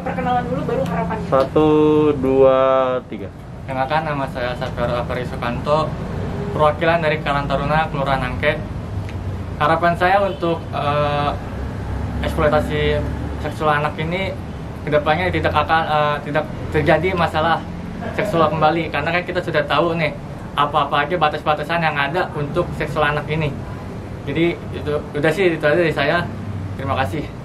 perkenalan dulu baru harapannya. 1, 2, 3. Kenalkan, nama saya Safiar Afari Sukanto, perwakilan dari Karang Taruna, Kelurahan Angke. Harapan saya untuk eksploitasi seksual anak ini kedepannya tidak terjadi masalah seksual kembali, karena kan kita sudah tahu nih apa-apa aja batas-batasan yang ada untuk seksual anak ini. Jadi itu udah sih, itu aja dari saya. Terima kasih.